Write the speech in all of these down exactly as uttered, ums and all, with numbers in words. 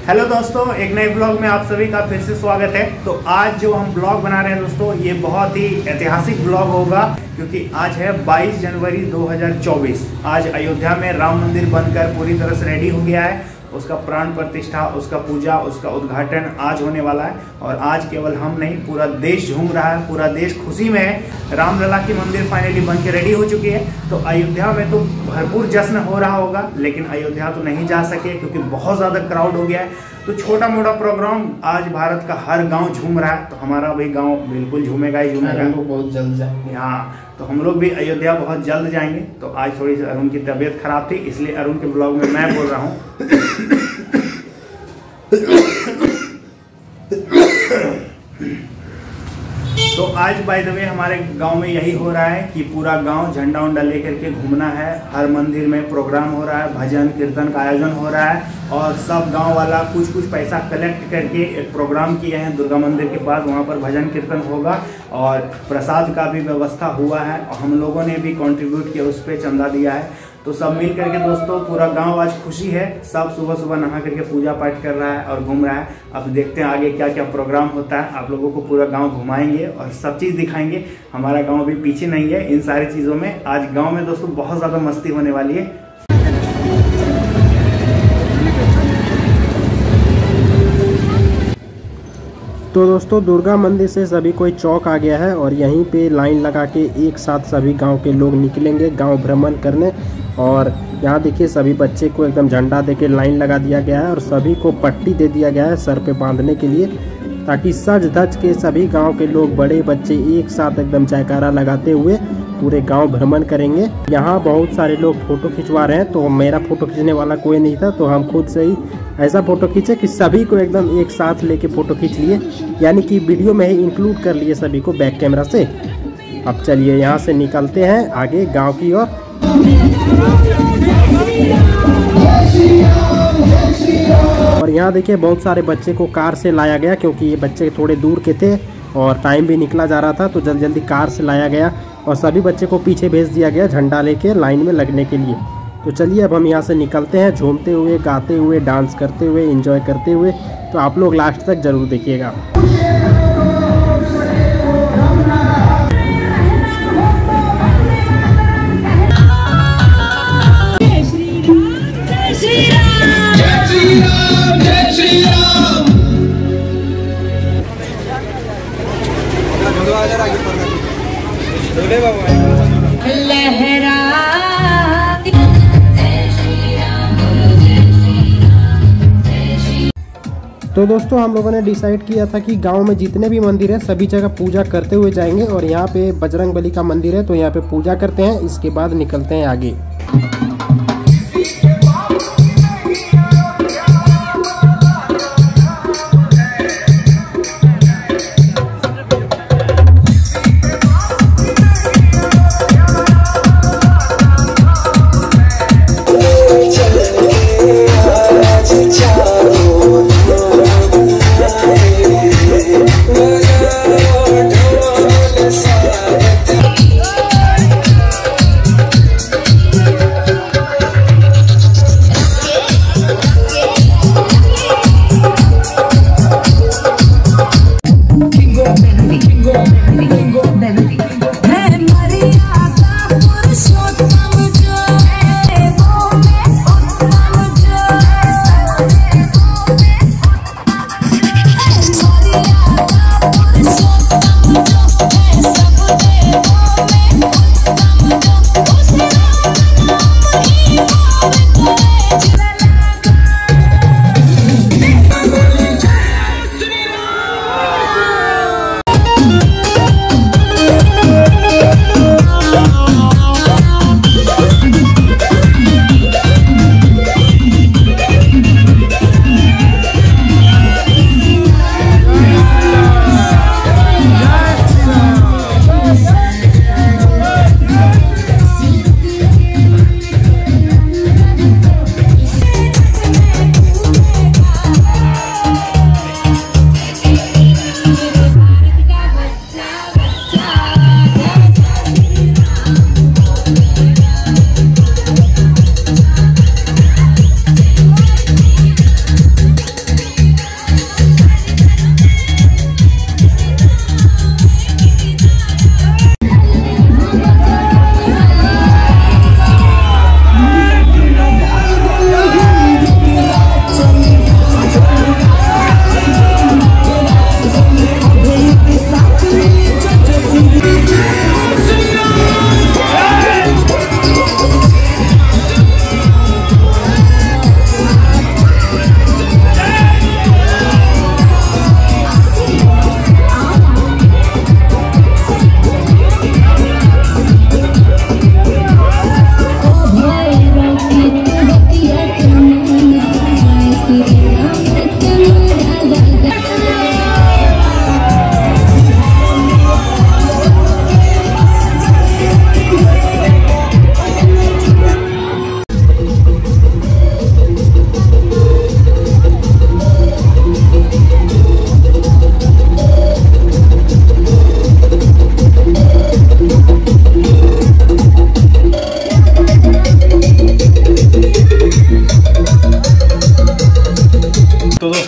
Hello दोस्तों, एक नए ब्लॉग में आप सभी का फिर से स्वागत है। तो आज जो हम ब्लॉग बना रहे हैं दोस्तों, ये बहुत ही ऐतिहासिक ब्लॉग होगा क्योंकि आज है बाईस जनवरी दो हज़ार चौबीस। आज अयोध्या में राम मंदिर बनकर पूरी तरह से रेडी हो गया है। उसका प्राण प्रतिष्ठा, उसका पूजा, उसका उद्घाटन आज होने वाला है। और आज केवल हम नहीं, पूरा देश झूम रहा है, पूरा देश खुशी में है। रामलला की मंदिर फाइनली बन के रेडी हो चुकी है। तो अयोध्या में तो भरपूर जश्न हो रहा होगा, लेकिन अयोध्या तो नहीं जा सके क्योंकि बहुत ज़्यादा क्राउड हो गया है। तो छोटा मोटा प्रोग्राम आज भारत का हर गांव झूम रहा है, तो हमारा भी गांव बिल्कुल झूमेगा ही झूमेगा। हम लोग बहुत जल्द जाएंगे। हाँ, तो हम लोग भी अयोध्या बहुत जल्द जाएंगे। तो आज थोड़ी सी अरुण की तबीयत खराब थी, इसलिए अरुण के ब्लॉग में मैं बोल रहा हूँ। तो आज बाय द वे हमारे गांव में यही हो रहा है कि पूरा गांव झंडा उंडा लेकर के घूमना है। हर मंदिर में प्रोग्राम हो रहा है, भजन कीर्तन का आयोजन हो रहा है और सब गांव वाला कुछ कुछ पैसा कलेक्ट करके एक प्रोग्राम किए हैं दुर्गा मंदिर के पास। वहां पर भजन कीर्तन होगा और प्रसाद का भी व्यवस्था हुआ है और हम लोगों ने भी कंट्रीब्यूट किया, उस पर चंदा दिया है। तो सब मिल करके दोस्तों पूरा गांव आज खुशी है। सब सुबह सुबह नहा करके पूजा पाठ कर रहा है और घूम रहा है। अब देखते हैं आगे क्या क्या प्रोग्राम होता है। आप लोगों को पूरा गांव घुमाएंगे और सब चीज़ दिखाएंगे। हमारा गांव भी पीछे नहीं है इन सारी चीज़ों में। आज गांव में दोस्तों बहुत ज़्यादा मस्ती होने वाली है। तो दोस्तों दुर्गा मंदिर से सभी कोई चौक आ गया है और यहीं पे लाइन लगा के एक साथ सभी गांव के लोग निकलेंगे गांव भ्रमण करने। और यहाँ देखिए सभी बच्चे को एकदम झंडा देके लाइन लगा दिया गया है और सभी को पट्टी दे दिया गया है सर पे बांधने के लिए, ताकि सज धज के सभी गांव के लोग बड़े बच्चे एक साथ एकदम जयकारा लगाते हुए पूरे गांव भ्रमण करेंगे। यहाँ बहुत सारे लोग फोटो खिंचवा रहे हैं, तो मेरा फोटो खींचने वाला कोई नहीं था, तो हम खुद से ही ऐसा फोटो खींचे कि सभी को एकदम एक साथ लेके फोटो खींच लिए, यानी कि वीडियो में ही इंक्लूड कर लिए सभी को बैक कैमरा से। अब चलिए यहाँ से निकलते हैं आगे गाँव की ओर। और यहाँ देखिए बहुत सारे बच्चे को कार से लाया गया, क्योंकि ये बच्चे थोड़े दूर के थे और टाइम भी निकला जा रहा था, तो जल्दी जल्दी कार से लाया गया और सभी बच्चे को पीछे भेज दिया गया झंडा लेके लाइन में लगने के लिए। तो चलिए अब हम यहाँ से निकलते हैं झूमते हुए, गाते हुए, डांस करते हुए, एंजॉय करते हुए। तो आप लोग लास्ट तक जरूर देखिएगा। तो दोस्तों हम लोगों ने डिसाइड किया था कि गांव में जितने भी मंदिर है सभी जगह पूजा करते हुए जाएंगे। और यहाँ पे बजरंगबली का मंदिर है, तो यहाँ पे पूजा करते हैं, इसके बाद निकलते हैं आगे।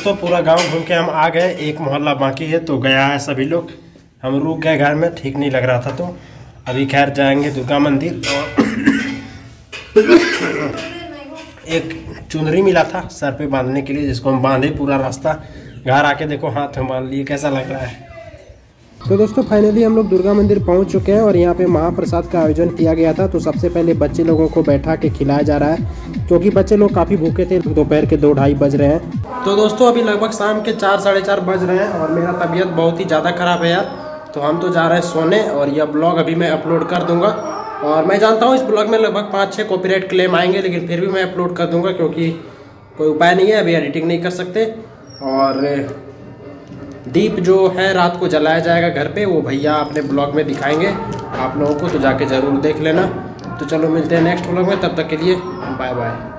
दोस्तों पूरा गांव घूम के हम आ गए, एक मोहल्ला बाकी है तो गया है सभी लोग। हम रुक गए घर में, ठीक नहीं लग रहा था तो अभी खैर जाएंगे दुर्गा मंदिर। और एक चुनरी मिला था सर पे बांधने के लिए, जिसको हम बांधे पूरा रास्ता। घर आके देखो हाथ में बांध लिए, कैसा लग रहा है। तो दोस्तों फाइनली हम लोग दुर्गा मंदिर पहुंच चुके हैं और यहाँ पे महाप्रसाद का आयोजन किया गया था। तो सबसे पहले बच्चे लोगों को बैठा के खिलाया जा रहा है, क्योंकि बच्चे लोग काफ़ी भूखे थे। दोपहर के दो ढाई बज रहे हैं। तो दोस्तों अभी लगभग शाम के चार साढ़े चार बज रहे हैं और मेरा तबीयत बहुत ही ज़्यादा ख़राब है यार। तो हम तो जा रहे हैं सोने और यह ब्लॉग अभी मैं अपलोड कर दूँगा। और मैं जानता हूँ इस ब्लॉग में लगभग पाँच छः कॉपीराइट क्लेम आएंगे, लेकिन फिर भी मैं अपलोड कर दूँगा, क्योंकि कोई उपाय नहीं है, अभी एडिटिंग नहीं कर सकते। और दीप जो है रात को जलाया जाएगा घर पे, वो भैया अपने ब्लॉग में दिखाएंगे आप लोगों को, तो जाके ज़रूर देख लेना। तो चलो मिलते हैं नेक्स्ट ब्लॉग में, तब तक के लिए बाय बाय।